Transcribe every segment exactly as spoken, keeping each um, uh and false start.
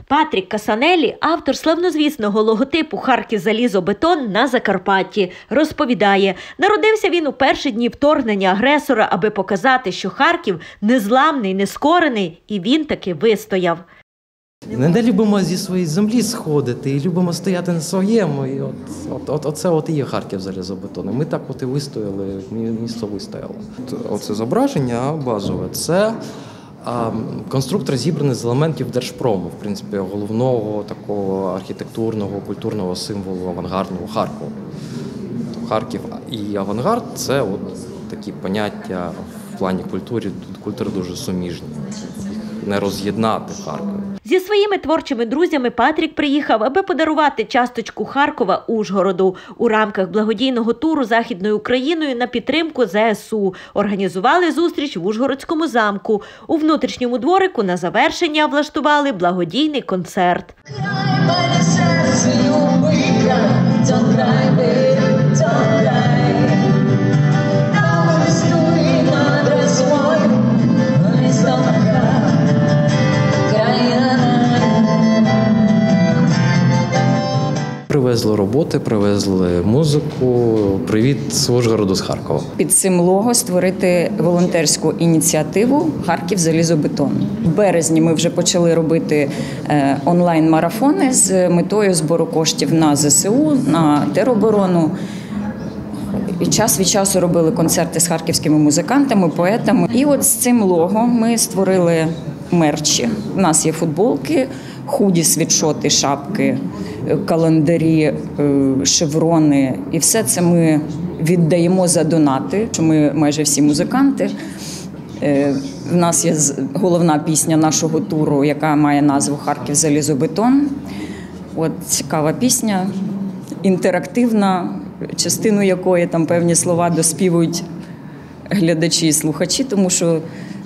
Патрік Касанелі – автор славнозвісного логотипу «Харків залізобетон» на Закарпатті. Розповідає, народився він у перші дні вторгнення агресора, аби показати, що Харків незламний, нескорений, і він таки вистояв. Не любимо зі своєї землі сходити і любимо стояти на своєму. І от, от, от, оце от і є Харків залізобетон. Ми так от і вистояли, місто вистояло. Оце зображення базове – це а, конструктор зібраний з елементів Держпрому, в принципі, головного такого архітектурного, культурного символу авангардного Харкова. Харків і авангард – це от такі поняття в плані культури, культури дуже суміжні. Їх не роз'єднати в Харкові. Зі своїми творчими друзями Патрік приїхав, аби подарувати часточку Харкова Ужгороду. У рамках благодійного туру Західною Україною на підтримку зе ес у організували зустріч в Ужгородському замку. У внутрішньому дворику на завершення влаштували благодійний концерт. Привезли роботи, привезли музику. Привіт з Ужгороду, з Харкова. Під цим лого створити волонтерську ініціативу «Харків залізобетон». В березні ми вже почали робити онлайн-марафони з метою збору коштів на зе ес у, на тероборону. І час від часу робили концерти з харківськими музикантами, поетами. І от з цим лого ми створили мерчі. У нас є футболки, худі, світшоти, шапки, календарі, шеврони. І все це ми віддаємо за донати, що ми майже всі музиканти. В нас є головна пісня нашого туру, яка має назву «Харків залізобетон». От цікава пісня, інтерактивна, частину якої там певні слова доспівують глядачі і слухачі, тому що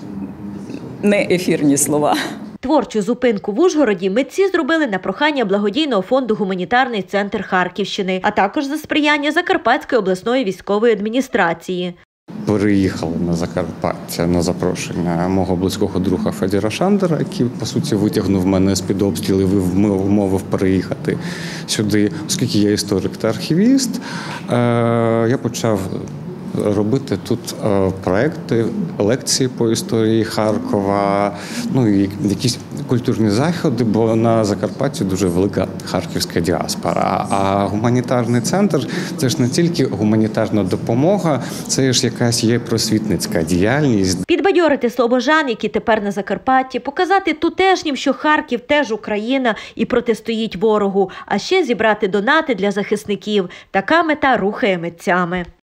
не ефірні слова. Творчу зупинку в Ужгороді митці зробили на прохання благодійного фонду «Гуманітарний центр Харківщини», а також за сприяння Закарпатської обласної військової адміністрації. Переїхали на Закарпаття на запрошення мого близького друга Федора Шандера, який, по суті, витягнув мене з-під обстрілів і вмовив переїхати сюди. Оскільки я історик та архівіст, я почав робити тут проекти, лекції по історії Харкова, ну і якісь культурні заходи, бо на Закарпатті дуже велика харківська діаспора. А гуманітарний центр – це ж не тільки гуманітарна допомога, це ж якась є просвітницька діяльність. Підбадьорити слобожан, які тепер на Закарпатті, показати тутешнім, що Харків теж Україна і протистоїть ворогу, а ще зібрати донати для захисників. Така мета рухає митцями.